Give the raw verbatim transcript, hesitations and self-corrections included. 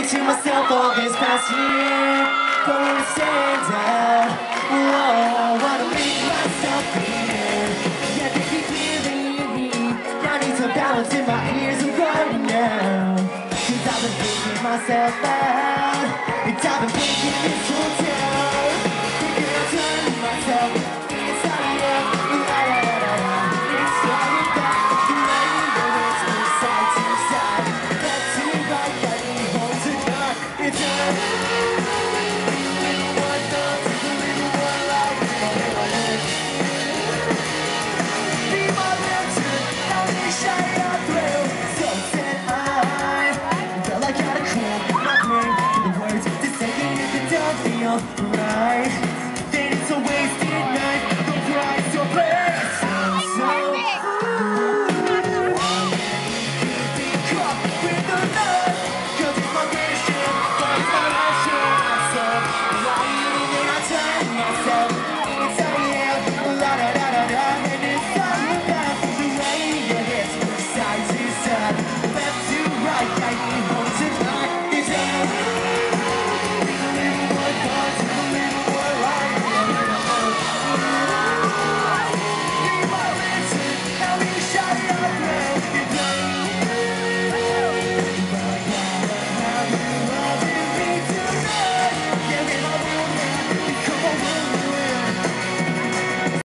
to myself all this past year, gonna stand out. Whoa, I wanna make myself clear. Yeah, they keep hearing me. I need some balance in my ears. I'm growing now, 'cause I've been thinking myself out, and I've been thinking